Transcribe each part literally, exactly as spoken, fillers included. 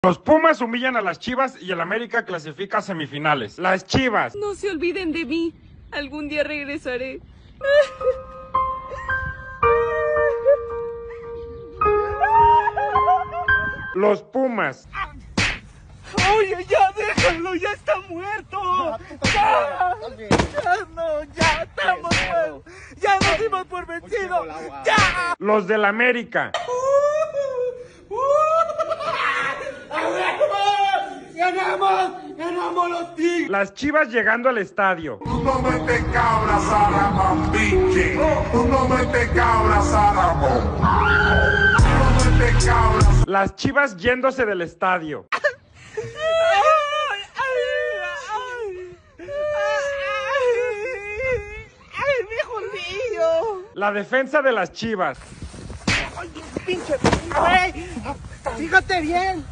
Los Pumas humillan a las Chivas y el América clasifica a semifinales. Las Chivas. No se olviden de mí. Algún día regresaré. Los Pumas. Oye, ya déjalo, ya está muerto. Ya, ya no, ya estamos muertos. Ya nos dimos por vencidos. Ya. Los del América. ¡Ganamos! ¡Ganamos los Tigres! Las Chivas llegando al estadio. Tú no metes cabra, Saramambiche. Tú no metes cabra, Saramón. Tú no metes cabra. Las Chivas yéndose del estadio. ¡Ay, mi judío! La defensa de las Chivas. ¡Ay, pinche! ¡Güey! ¡Fíjate bien!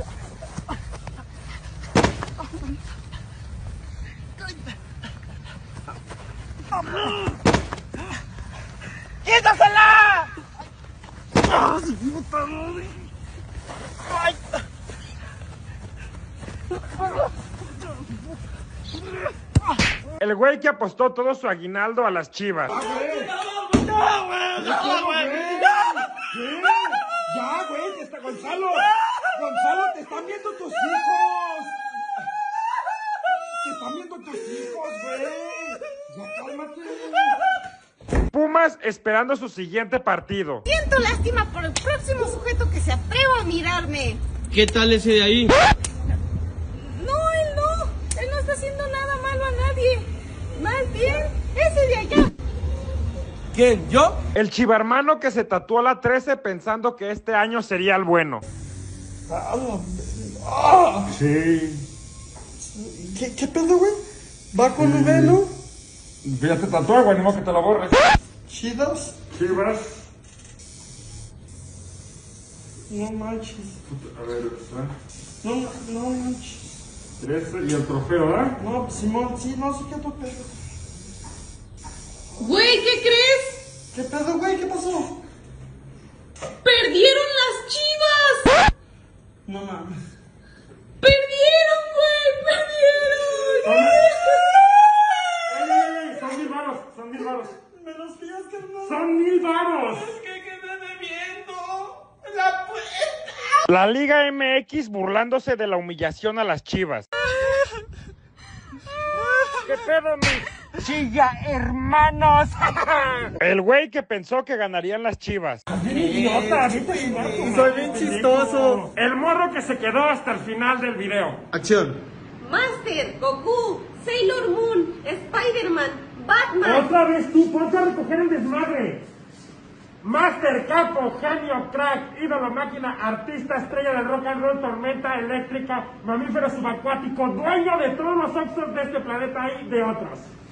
¡Quítasela! ¡Ah, su puta madre! ¡Ay! El güey que apostó todo su aguinaldo a las Chivas. ¡No, güey! ¡No, güey! ¿Qué? Ya, güey, te está Gonzalo. Gonzalo, te están viendo tus hijos. Te están viendo tus hijos, güey. Ya cálmate. Pumas esperando su siguiente partido. Siento lástima por el próximo sujeto que se atreva a mirarme. ¿Qué tal ese de ahí? No, él no. Él no está haciendo nada malo a nadie. Más bien, ese de allá. ¿Quién? ¿Yo? El chivarmano que se tatuó la trece pensando que este año sería el bueno. Sí. ¿Qué, qué pedo, güey? ¿Va con un velo? Ya te tatué, güey, ni modo que te lo borres. ¿Chidas? Chivas. No manches. A ver, ¿eh? No, no manches. trece y el trofeo, ¿verdad? No, Simón, sí, no sé qué tu pedo. Güey, ¿qué crees? ¿Qué pedo, güey? ¿Qué pasó? ¡Perdieron las Chivas! No mames. ¡Perdieron, güey! ¡Perdieron! ¡Ey! Son mil varos, son mil varos. ¿Me los fías, carnal? Son mil varos. Es que quedé debiendo la puerta. La Liga M X burlándose de la humillación a las Chivas. ¿Qué pedo, mi ¡Chilla, hermanos! El güey que pensó que ganarían las Chivas. Idiota, vete a chingar tu Soy madre, bien pendejo. chistoso. El morro que se quedó hasta el final del video. Acción. Master, Goku, Sailor Moon, Spider-Man, Batman. Otra vez tú, ponte a recoger el desmadre. Master, capo, genio, crack, ídolo, máquina, artista, estrella del rock and roll, tormenta eléctrica, mamífero subacuático, dueño de todos los Oxford de este planeta y de otros.